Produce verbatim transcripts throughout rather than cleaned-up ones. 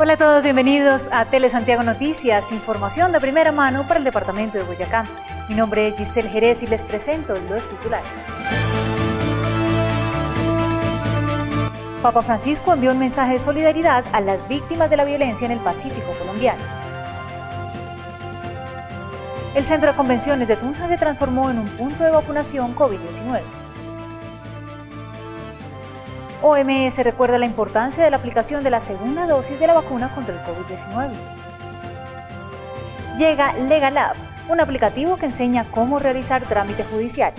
Hola a todos, bienvenidos a Tele Santiago Noticias, información de primera mano para el departamento de Boyacá. Mi nombre es Giselle Jerez y les presento los titulares. Papa Francisco envió un mensaje de solidaridad a las víctimas de la violencia en el Pacífico colombiano. El Centro de Convenciones de Tunja se transformó en un punto de vacunación COVID diecinueve. O M S recuerda la importancia de la aplicación de la segunda dosis de la vacuna contra el COVID diecinueve. Llega LegalApp, un aplicativo que enseña cómo realizar trámites judiciales.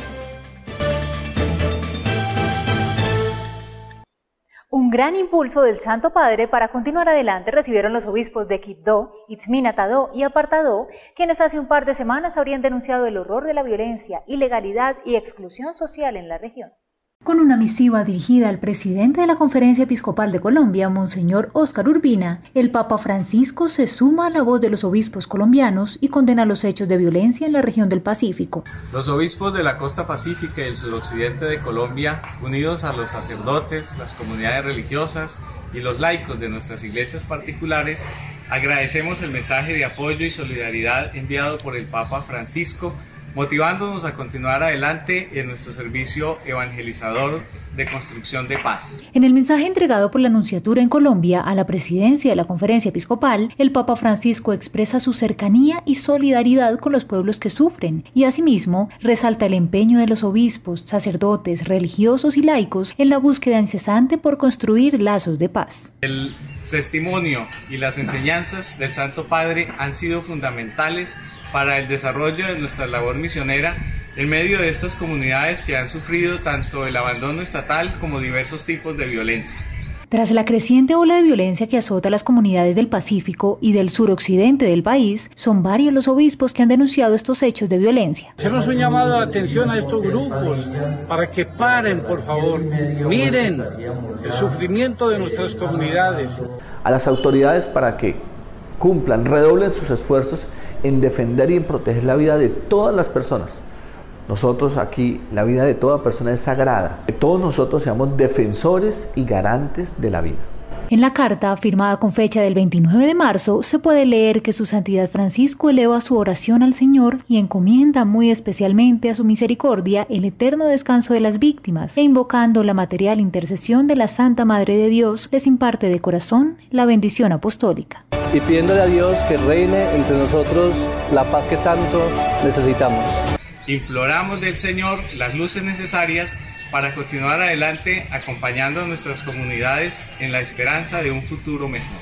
Un gran impulso del Santo Padre para continuar adelante recibieron los obispos de Quibdó, Itzminatadó y Apartadó, quienes hace un par de semanas habrían denunciado el horror de la violencia, ilegalidad y exclusión social en la región. Con una misiva dirigida al presidente de la Conferencia Episcopal de Colombia, Monseñor Óscar Urbina, el Papa Francisco se suma a la voz de los obispos colombianos y condena los hechos de violencia en la región del Pacífico. Los obispos de la costa pacífica y el suroccidente de Colombia, unidos a los sacerdotes, las comunidades religiosas y los laicos de nuestras iglesias particulares, agradecemos el mensaje de apoyo y solidaridad enviado por el Papa Francisco, motivándonos a continuar adelante en nuestro servicio evangelizador de construcción de paz. En el mensaje entregado por la Nunciatura en Colombia a la presidencia de la Conferencia Episcopal, el Papa Francisco expresa su cercanía y solidaridad con los pueblos que sufren y asimismo resalta el empeño de los obispos, sacerdotes, religiosos y laicos en la búsqueda incesante por construir lazos de paz. El testimonio y las enseñanzas del Santo Padre han sido fundamentales para el desarrollo de nuestra labor misionera en medio de estas comunidades que han sufrido tanto el abandono estatal como diversos tipos de violencia. Tras la creciente ola de violencia que azota las comunidades del Pacífico y del suroccidente del país, son varios los obispos que han denunciado estos hechos de violencia. Hacemos un llamado de atención a estos grupos para que paren, por favor, miren el sufrimiento de nuestras comunidades. A las autoridades para que cumplan, redoblen sus esfuerzos en defender y en proteger la vida de todas las personas. Nosotros aquí, la vida de toda persona es sagrada. Que todos nosotros seamos defensores y garantes de la vida. En la carta, firmada con fecha del veintinueve de marzo, se puede leer que su Santidad Francisco eleva su oración al Señor y encomienda muy especialmente a su misericordia el eterno descanso de las víctimas, e invocando la material intercesión de la Santa Madre de Dios, les imparte de corazón la bendición apostólica. Y pidiéndole a Dios que reine entre nosotros la paz que tanto necesitamos. Imploramos del Señor las luces necesarias para continuar adelante acompañando a nuestras comunidades en la esperanza de un futuro mejor.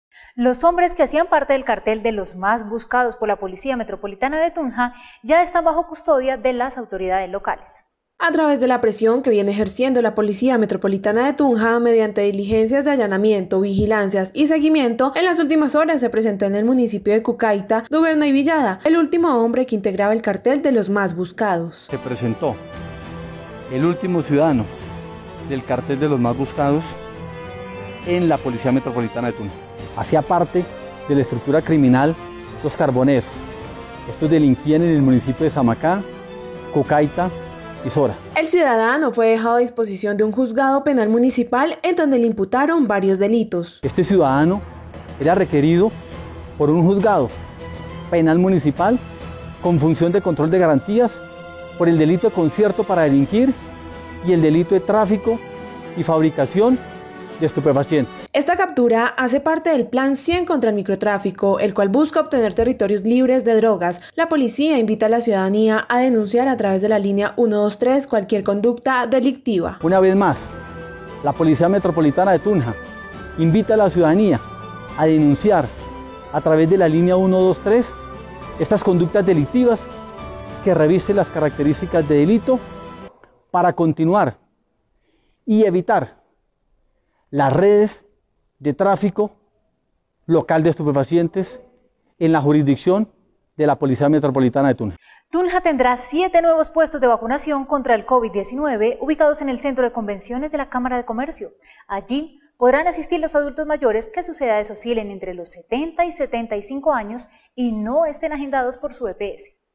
Los hombres que hacían parte del cartel de los más buscados por la Policía Metropolitana de Tunja ya están bajo custodia de las autoridades locales. A través de la presión que viene ejerciendo la Policía Metropolitana de Tunja mediante diligencias de allanamiento, vigilancias y seguimiento, en las últimas horas se presentó en el municipio de Cucaita, Duverna y Villada, el último hombre que integraba el cartel de los más buscados. Se presentó el último ciudadano del cartel de los más buscados en la Policía Metropolitana de Tunja. Hacía parte de la estructura criminal Los Carboneros. Estos delinquían en el municipio de Samacá, Cucaita y Sora. El ciudadano fue dejado a disposición de un juzgado penal municipal en donde le imputaron varios delitos. Este ciudadano era requerido por un juzgado penal municipal con función de control de garantías por el delito de concierto para delinquir y el delito de tráfico y fabricación de estupefacientes. Esta captura hace parte del Plan cien contra el microtráfico, el cual busca obtener territorios libres de drogas. La policía invita a la ciudadanía a denunciar a través de la línea uno dos tres cualquier conducta delictiva. Una vez más, la Policía Metropolitana de Tunja invita a la ciudadanía a denunciar a través de la línea uno dos tres estas conductas delictivas que revisten las características de delito para continuar y evitar las redes de tráfico local de estupefacientes en la jurisdicción de la Policía Metropolitana de Tunja. Tunja tendrá siete nuevos puestos de vacunación contra el COVID diecinueve ubicados en el Centro de Convenciones de la Cámara de Comercio. Allí podrán asistir los adultos mayores que sus edades oscilen entre los setenta y setenta y cinco años y no estén agendados por su E P S.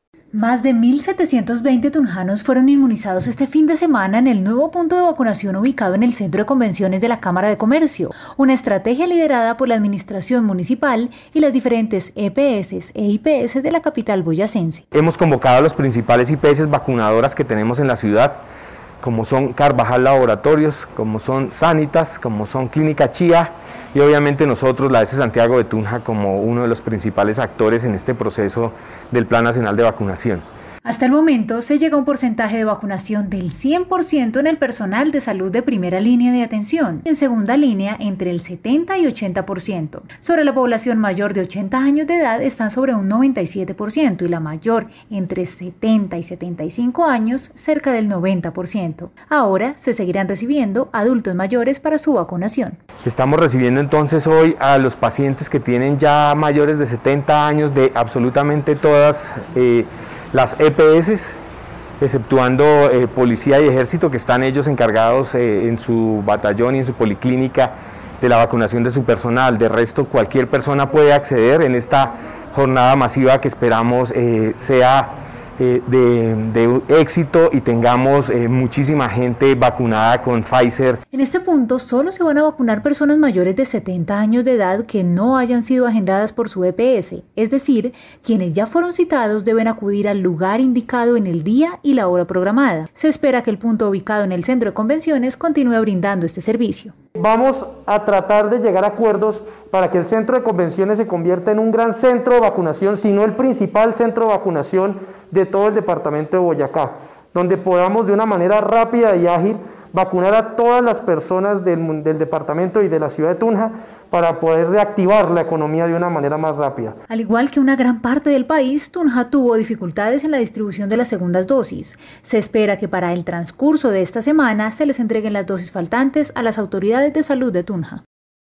Más de mil setecientos veinte tunjanos fueron inmunizados este fin de semana en el nuevo punto de vacunación ubicado en el Centro de Convenciones de la Cámara de Comercio, una estrategia liderada por la Administración Municipal y las diferentes E P S e I P S de la capital boyacense. Hemos convocado a los principales I P S vacunadoras que tenemos en la ciudad, como son Carvajal Laboratorios, como son Sanitas, como son Clínica Chía, y obviamente nosotros, la E S Santiago de Tunja, como uno de los principales actores en este proceso del Plan Nacional de Vacunación. Hasta el momento se llega a un porcentaje de vacunación del cien por ciento en el personal de salud de primera línea de atención, en segunda línea entre el setenta y ochenta por ciento. Sobre la población mayor de ochenta años de edad están sobre un noventa y siete por ciento y la mayor entre setenta y setenta y cinco años cerca del noventa por ciento. Ahora se seguirán recibiendo adultos mayores para su vacunación. Estamos recibiendo entonces hoy a los pacientes que tienen ya mayores de setenta años de absolutamente todas eh, las E P S, exceptuando eh, policía y ejército, que están ellos encargados eh, en su batallón y en su policlínica de la vacunación de su personal. De resto, cualquier persona puede acceder en esta jornada masiva que esperamos eh, sea eh, de, de éxito y tengamos eh, muchísima gente vacunada con Pfizer. En este punto solo se van a vacunar personas mayores de setenta años de edad que no hayan sido agendadas por su E P S, es decir, quienes ya fueron citados deben acudir al lugar indicado en el día y la hora programada. Se espera que el punto ubicado en el Centro de Convenciones continúe brindando este servicio. Vamos a tratar de llegar a acuerdos para que el Centro de Convenciones se convierta en un gran centro de vacunación, si no el principal centro de vacunación de todo el departamento de Boyacá, donde podamos de una manera rápida y ágil vacunar a todas las personas del, del departamento y de la ciudad de Tunja para poder reactivar la economía de una manera más rápida. Al igual que una gran parte del país, Tunja tuvo dificultades en la distribución de las segundas dosis. Se espera que para el transcurso de esta semana se les entreguen las dosis faltantes a las autoridades de salud de Tunja.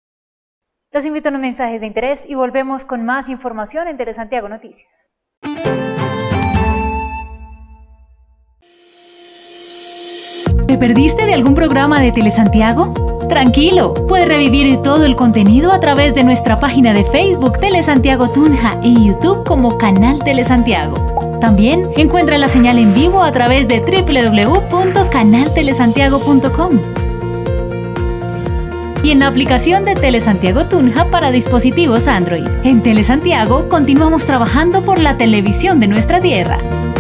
Los invito a unos mensajes de interés y volvemos con más información en Telesantiago Noticias. ¿Te perdiste de algún programa de Telesantiago? Tranquilo, puedes revivir todo el contenido a través de nuestra página de Facebook Telesantiago Tunja y YouTube como Canal Telesantiago. También encuentra la señal en vivo a través de doble u doble u doble u punto canal telesantiago punto com y en la aplicación de Telesantiago Tunja para dispositivos Android. En Telesantiago continuamos trabajando por la televisión de nuestra tierra.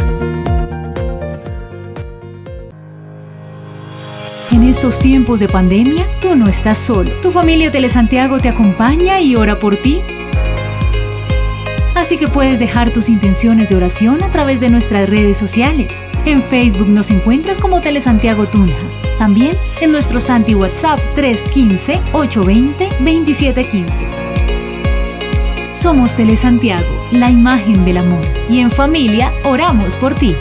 En estos tiempos de pandemia, tú no estás solo. Tu familia Telesantiago te acompaña y ora por ti. Así que pueues dejar tus intenciones de oración a través de nuestras redes sociales. En Facebook nos encuentras como Telesantiago Tunja. También en nuestro Santi WhatsApp tres uno cinco, ocho dos cero, dos siete uno cinco. Somos Telesantiago, la imagen del amor. Y en familia oramos por ti.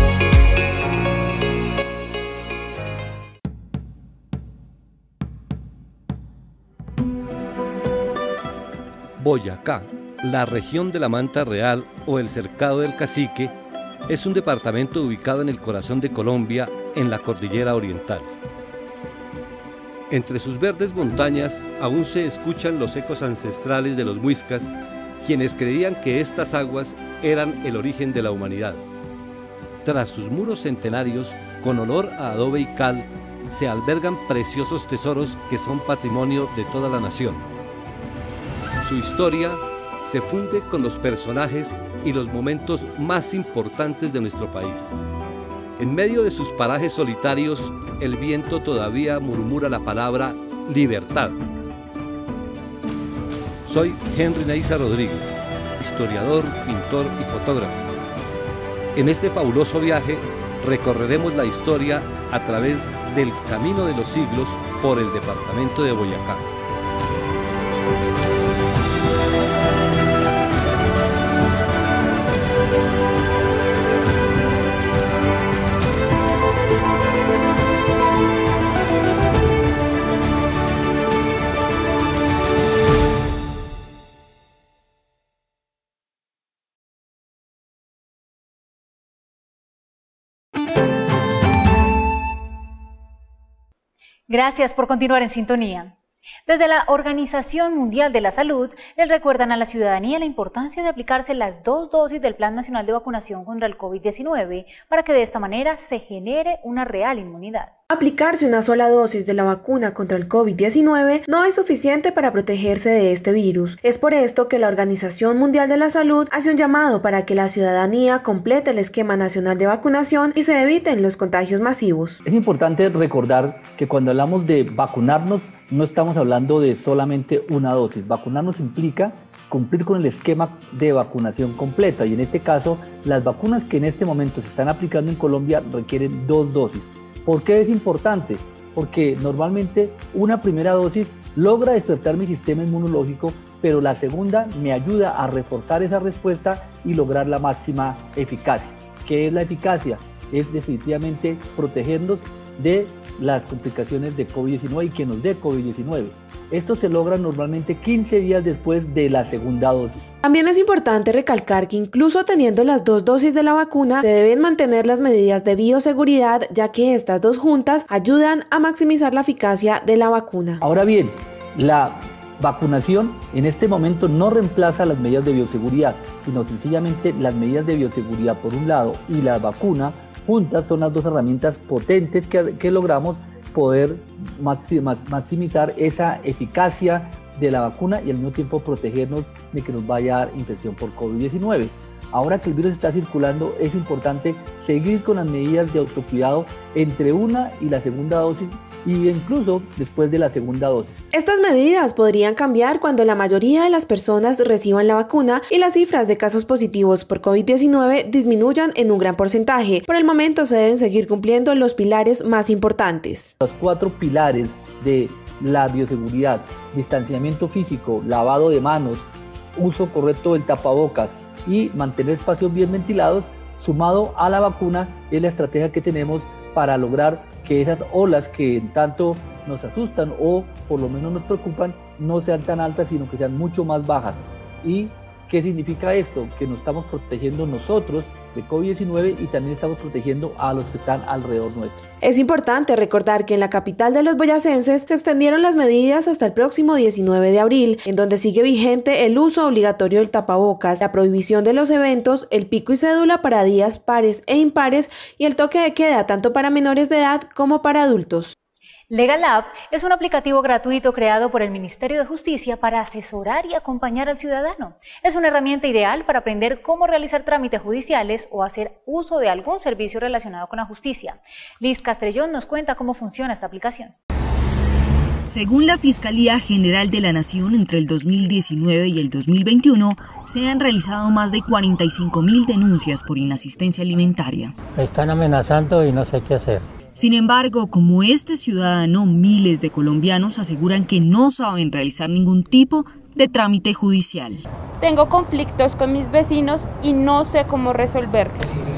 Boyacá, la región de la Manta Real o el Cercado del Cacique, es un departamento ubicado en el corazón de Colombia, en la cordillera oriental. Entre sus verdes montañas aún se escuchan los ecos ancestrales de los muiscas, quienes creían que estas aguas eran el origen de la humanidad. Tras sus muros centenarios, con olor a adobe y cal, se albergan preciosos tesoros que son patrimonio de toda la nación. Su historia se funde con los personajes y los momentos más importantes de nuestro país. En medio de sus parajes solitarios, el viento todavía murmura la palabra libertad. Soy Henry Neiza Rodríguez, historiador, pintor y fotógrafo. En este fabuloso viaje recorreremos la historia a través del camino de los siglos por el departamento de Boyacá. Gracias por continuar en sintonía. Desde la Organización Mundial de la Salud, les recuerdan a la ciudadanía la importancia de aplicarse las dos dosis del Plan Nacional de Vacunación contra el COVID diecinueve para que de esta manera se genere una real inmunidad. Aplicarse una sola dosis de la vacuna contra el COVID diecinueve no es suficiente para protegerse de este virus. Es por esto que la Organización Mundial de la Salud hace un llamado para que la ciudadanía complete el esquema nacional de vacunación y se eviten los contagios masivos. Es importante recordar que cuando hablamos de vacunarnos, no estamos hablando de solamente una dosis. Vacunarnos implica cumplir con el esquema de vacunación completa y en este caso, las vacunas que en este momento se están aplicando en Colombia requieren dos dosis. ¿Por qué es importante? Porque normalmente una primera dosis logra despertar mi sistema inmunológico, pero la segunda me ayuda a reforzar esa respuesta y lograr la máxima eficacia. ¿Qué es la eficacia? Es definitivamente protegernos de las complicaciones de COVID diecinueve y que nos dé COVID diecinueve. Esto se logra normalmente quince días después de la segunda dosis. También es importante recalcar que incluso teniendo las dos dosis de la vacuna, se deben mantener las medidas de bioseguridad, ya que estas dos juntas ayudan a maximizar la eficacia de la vacuna. Ahora bien, la vacunación en este momento no reemplaza las medidas de bioseguridad, sino sencillamente las medidas de bioseguridad por un lado y la vacuna juntas son las dos herramientas potentes que, que logramos poder maximizar esa eficacia de la vacuna y al mismo tiempo protegernos de que nos vaya a dar infección por COVID diecinueve. Ahora que el virus está circulando, es importante seguir con las medidas de autocuidado entre una y la segunda dosis y incluso después de la segunda dosis. Estas medidas podrían cambiar cuando la mayoría de las personas reciban la vacuna y las cifras de casos positivos por COVID diecinueve disminuyan en un gran porcentaje. Por el momento se deben seguir cumpliendo los pilares más importantes. Los cuatro pilares de la bioseguridad: distanciamiento físico, lavado de manos, uso correcto del tapabocas y mantener espacios bien ventilados, sumado a la vacuna, es la estrategia que tenemos para lograr que esas olas que tanto nos asustan o por lo menos nos preocupan no sean tan altas, sino que sean mucho más bajas. ¿Y qué significa esto? Que nos estamos protegiendo nosotros de COVID diecinueve y también estamos protegiendo a los que están alrededor nuestro. Es importante recordar que en la capital de los boyacenses se extendieron las medidas hasta el próximo diecinueve de abril, en donde sigue vigente el uso obligatorio del tapabocas, la prohibición de los eventos, el pico y cédula para días pares e impares y el toque de queda tanto para menores de edad como para adultos. Legal App es un aplicativo gratuito creado por el Ministerio de Justicia para asesorar y acompañar al ciudadano. Es una herramienta ideal para aprender cómo realizar trámites judiciales o hacer uso de algún servicio relacionado con la justicia. Liz Castrellón nos cuenta cómo funciona esta aplicación. Según la Fiscalía General de la Nación, entre el dos mil diecinueve y el dos mil veintiuno se han realizado más de cuarenta y cinco mil denuncias por inasistencia alimentaria. Me están amenazando y no sé qué hacer. Sin embargo, como este ciudadano, miles de colombianos aseguran que no saben realizar ningún tipo de trámite judicial. Tengo conflictos con mis vecinos y no sé cómo resolverlos.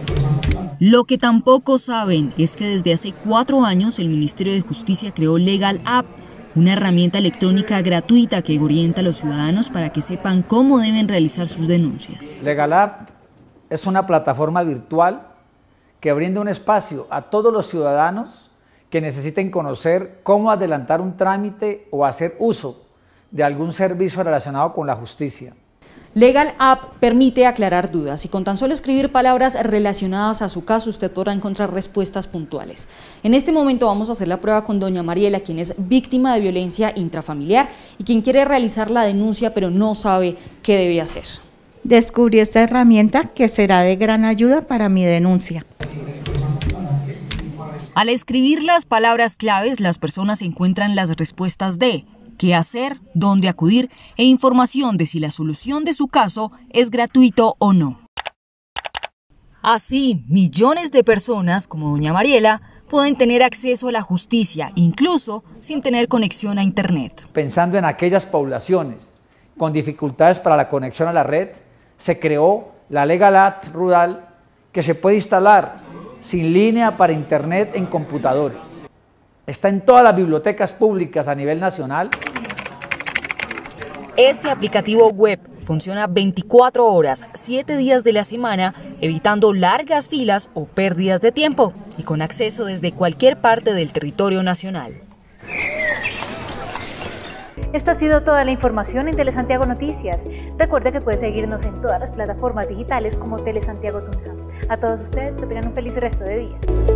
Lo que tampoco saben es que desde hace cuatro años el Ministerio de Justicia creó Legal App, una herramienta electrónica gratuita que orienta a los ciudadanos para que sepan cómo deben realizar sus denuncias. Legal App es una plataforma virtual que brinda un espacio a todos los ciudadanos que necesiten conocer cómo adelantar un trámite o hacer uso de algún servicio relacionado con la justicia. Legal App permite aclarar dudas y con tan solo escribir palabras relacionadas a su caso usted podrá encontrar respuestas puntuales. En este momento vamos a hacer la prueba con doña Mariela, quien es víctima de violencia intrafamiliar y quien quiere realizar la denuncia pero no sabe qué debe hacer. Descubrí esta herramienta que será de gran ayuda para mi denuncia. Al escribir las palabras claves, las personas encuentran las respuestas de qué hacer, dónde acudir e información de si la solución de su caso es gratuito o no. Así, millones de personas, como doña Mariela, pueden tener acceso a la justicia, incluso sin tener conexión a Internet. Pensando en aquellas poblaciones con dificultades para la conexión a la red, se creó la Legal App Rural, que se puede instalar sin línea para Internet en computadores. Está en todas las bibliotecas públicas a nivel nacional. Este aplicativo web funciona veinticuatro horas, siete días de la semana, evitando largas filas o pérdidas de tiempo y con acceso desde cualquier parte del territorio nacional. Esta ha sido toda la información en Telesantiago Noticias. Recuerde que puede seguirnos en todas las plataformas digitales como Telesantiago Tunja. A todos ustedes que tengan un feliz resto de día.